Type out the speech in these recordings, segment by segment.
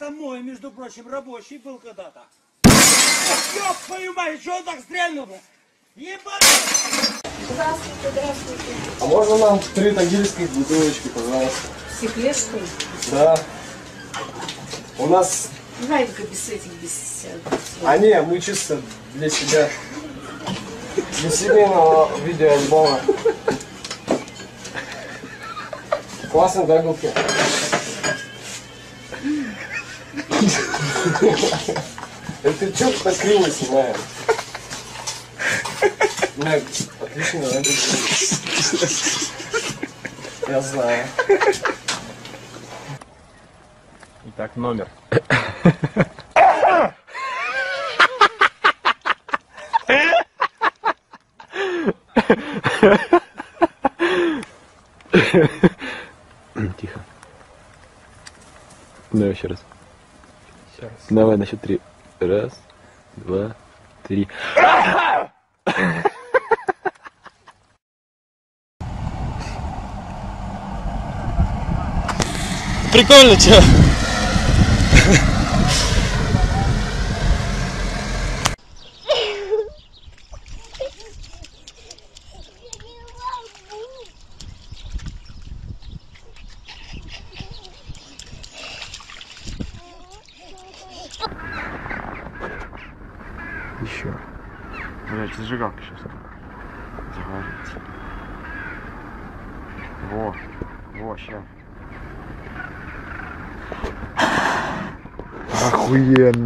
Это мой, между прочим, рабочий был когда-то. Ёб твою мать, что он так стрельнул? Ебать! Здравствуйте, здравствуйте. А можно нам 3 тагильских бутылочки, пожалуйста? Стеклешку? Да. У нас... Давай только без этих, без... А не, мы чисто для себя. Для семейного видеоальбома. Классные догулки. Это чё ты так криво снимаешь? Нет, отлично, я знаю. Итак, номер. Тихо. Давай еще раз. Давай на счет 3. 1, 2, 3. Прикольно, чё? Еще. Блять, зажигалка сейчас. Загорится. Во, ща. Охуенно.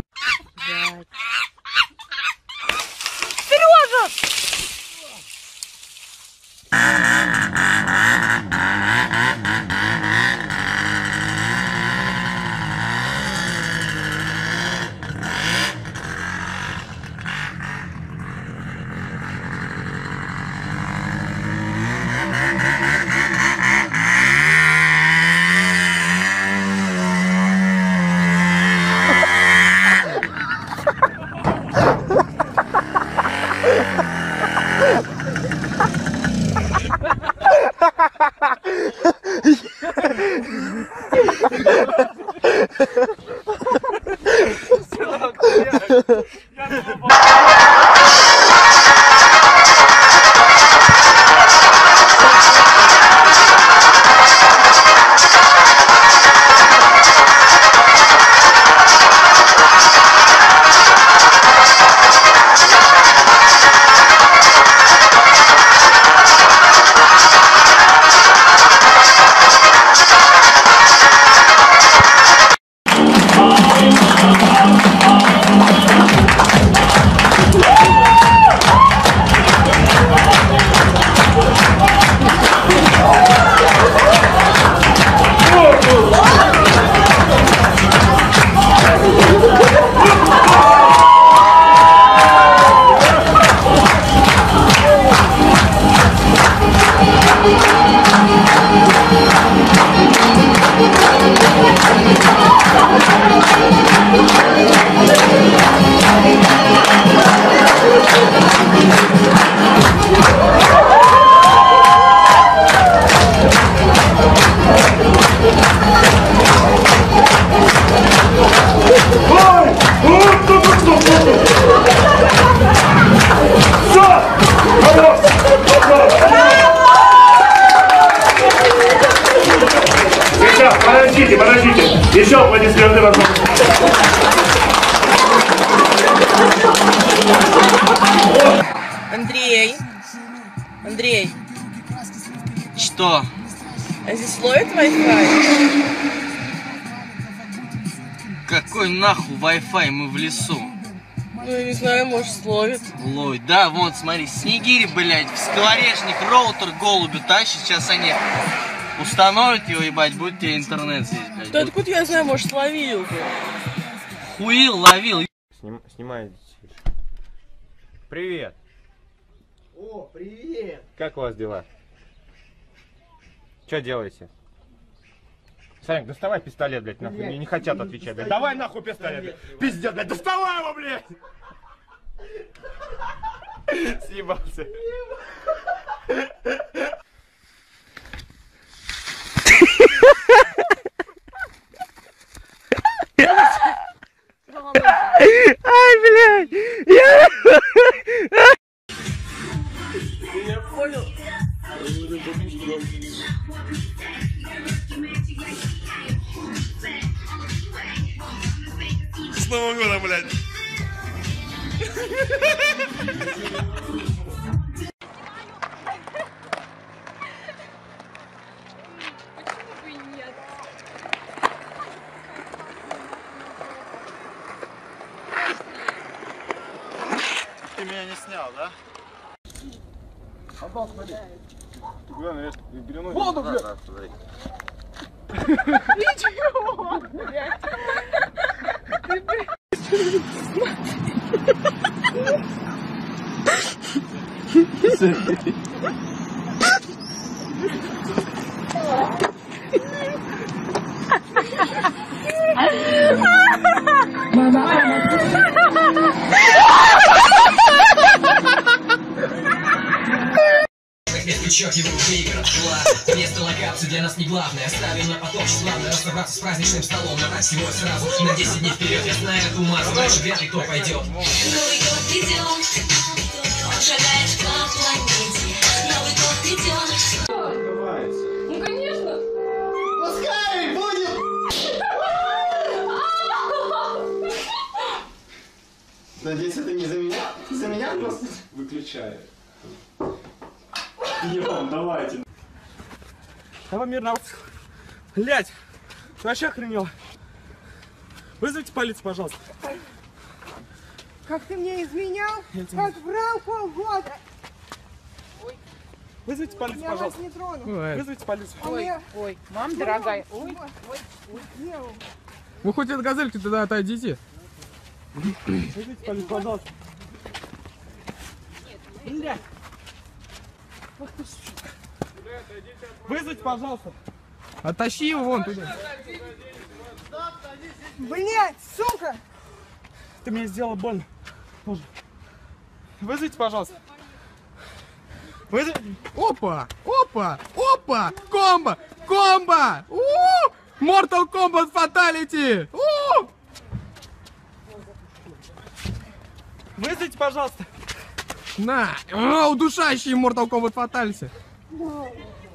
Подождите. Еще аплодисменты, возможно. Андрей. Что? А здесь ловит Wi-Fi? Какой нахуй Wi-Fi? Мы в лесу. Ну, я не знаю, может, словит. Ловит. Да, вон, смотри, снегири, блядь, в скворечник роутер голубю тащит. Сейчас они установят его, ебать, будет тебе интернет здесь, блядь. Да откуда я знаю, может, ловил бы. Хуил, ловил. Снимай. Привет. О, привет! Как у вас дела? Что делаете? Санек, доставай пистолет, блядь, нахуй. Мне не хотят отвечать, блядь. Давай нахуй пистолет, блядь. Пиздец, блядь, доставай его, блядь! Съебался. с Нового года, блядь. Ты меня не снял, да? Отдал, смотри. Воду, блядь! Ничего, блядь. Крючок его выиграл, ладно. Место локации для нас не главное. Оставим на потом славно разобраться с праздничным столом. Но так всего сразу на 10 дней вперед. Я знаю эту массу, дальше вряд ли кто пойдет. Новый год идет, шагаешь по планете. Новый год идет. Ну, конечно. Пускай будет! Надеюсь, это не за меня? За меня просто? Выключай. Идем, давайте. Давай мирно. Блять, ты вообще охренел? Вызовите полицию, пожалуйста. Как ты мне изменял, как врал полгода. Вызовите полицию, Я вас пожалуйста. не трону. Вызовите полицию. Ой, мам, дорогая. Ой, делал. Вы хоть от газельки туда отойдите. Вызовите полицию, пожалуйста. Блять. Ах ты сука. Вызовите, пожалуйста. Оттащи его вон туда. Блять, сука! Ты мне сделал больно. Тоже. Вызовите, пожалуйста. Вызовите. Опа! Опа! Опа! Комбо! Комбо! Mortal Kombat Fatality! Вызовите, пожалуйста. На! Удушающий Mortal Kombat Fatality!